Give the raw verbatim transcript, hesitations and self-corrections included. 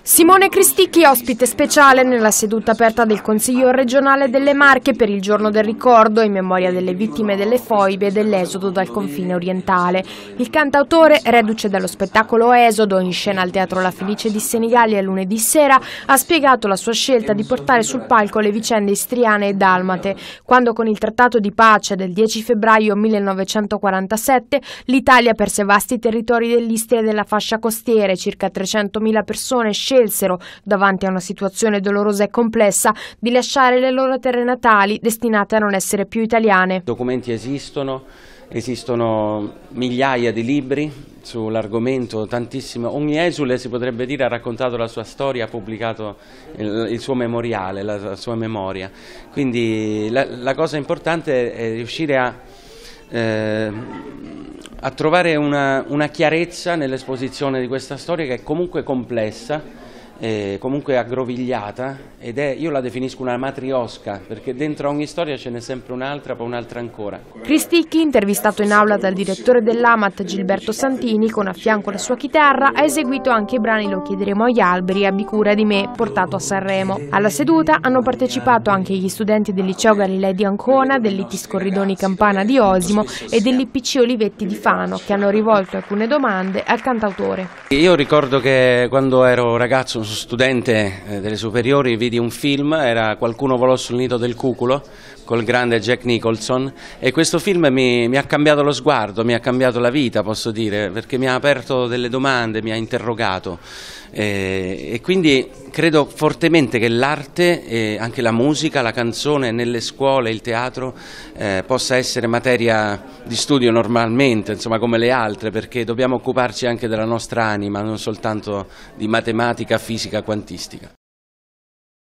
Simone Cristicchi, ospite speciale nella seduta aperta del Consiglio regionale delle Marche per il giorno del ricordo in memoria delle vittime delle foibe e dell'esodo dal confine orientale. Il cantautore, reduce dallo spettacolo Esodo in scena al Teatro La Fenice di Senigallia lunedì sera, ha spiegato la sua scelta di portare sul palco le vicende istriane e dalmate, quando con il Trattato di pace del dieci febbraio millenovecentoquarantasette l'Italia perse vasti territori dell'Istria e della fascia costiera e circa trecentomila persone scelsero, davanti a una situazione dolorosa e complessa, di lasciare le loro terre natali destinate a non essere più italiane. Documenti esistono, esistono migliaia di libri sull'argomento, tantissimo. Ogni esule, si potrebbe dire, ha raccontato la sua storia, ha pubblicato il, il suo memoriale, la, la sua memoria. Quindi la, la cosa importante è riuscire a eh, a trovare una, una chiarezza nell'esposizione di questa storia, che è comunque complessa, eh, comunque aggrovigliata, ed è, io la definisco una matriosca, perché dentro ogni storia ce n'è sempre un'altra, poi un'altra ancora. Cristicchi, intervistato in aula dal direttore dell'A M A T Gilberto Santini, con a fianco la sua chitarra, ha eseguito anche i brani Lo chiederemo agli alberi, Abbi cura di me, portato a Sanremo. Alla seduta hanno partecipato anche gli studenti del liceo Galilei di Ancona, dell'I T I Scorridoni Campana di Osimo e dell'I P C Olivetti di Fano, che hanno rivolto alcune domande al cantautore. Io ricordo che quando ero ragazzo, studente delle superiori, vidi un film, era Qualcuno volò sul nido del cuculo, col grande Jack Nicholson, e questo film mi, mi ha cambiato lo sguardo, mi ha cambiato la vita, posso dire, perché mi ha aperto delle domande, mi ha interrogato, e, e quindi credo fortemente che l'arte, e anche la musica, la canzone nelle scuole, il teatro, eh, possa essere materia di studio normalmente, insomma, come le altre, perché dobbiamo occuparci anche della nostra anima, non soltanto di matematica, fisica, quantistica.